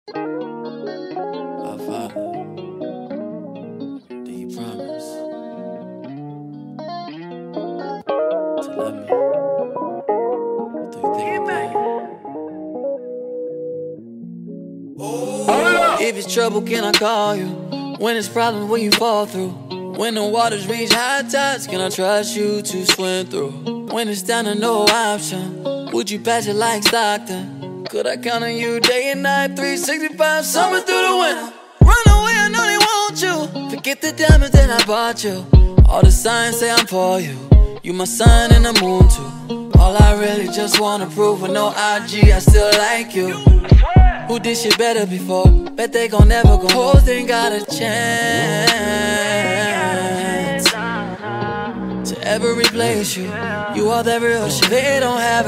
Our Father, do you promise to love me through thick and thin? If it's trouble, can I call you? When it's problems, will you fall through? When the waters reach high tides, can I trust you to swim through? When it's down to no option, would you patch it like Stockton? Could I count on you day and night, 365, summer through the winter? Run away, I know they want you. Forget the diamonds that I bought you. All the signs say I'm for you. You my sun and the moon too. All I really just wanna prove with no IG, I still like you. Who did shit better before? Bet they gon' never go. Hoes ain't got a chance to ever replace you. You are that real shit. They don't have a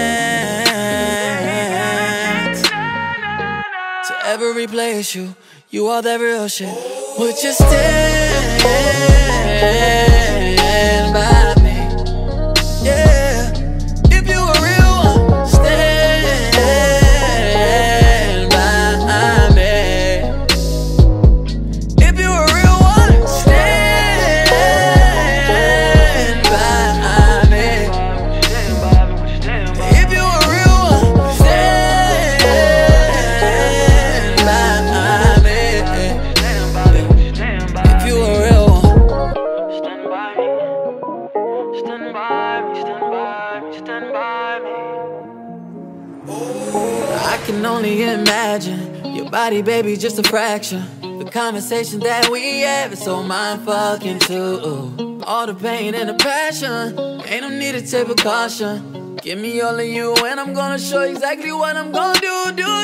chance to ever replace you. You are that real shit. Would you stand by me? Yeah. If you a real one, stand by me. If you a real one, stand by me. If you a real one, stand by me. If you a real one, stand by me. Stand by me, stand by me, stand by me. I can only imagine your body, baby, just a fraction. The conversation that we have is so mind-fucking too. All the pain and the passion, ain't no need to take precaution. Give me all of you and I'm gonna show you exactly what I'm gonna do.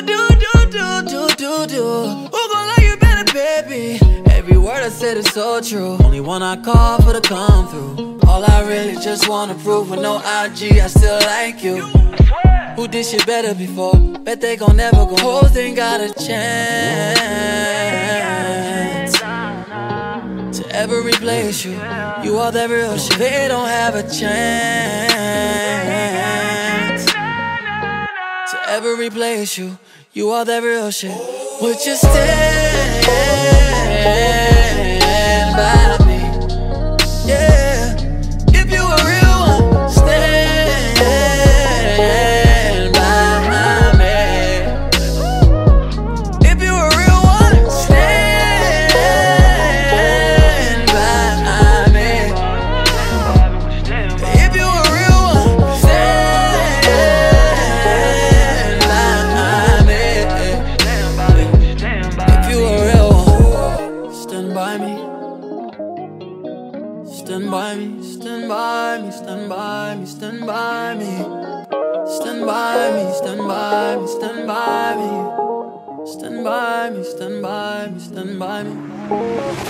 Who gon' love you better, baby? Every word I said is so true. Only one I call for the come through. All I really just wanna prove with no IG, I still like you. Who did shit better before? Bet they gon' never go. Hoes ain't got a chance to ever replace you. You are that real shit. They don't have a chance to ever replace you. You are that real shit. Would you stand by me? Yeah. If you a real one, stand by me. If you a real one, stand by me. If you a real one, stand by me. If you a real one, stand by me. Stand by me, stand by me, stand by me, stand by me. Stand by me, stand by me, stand by me. Stand by me, stand by me, stand by me.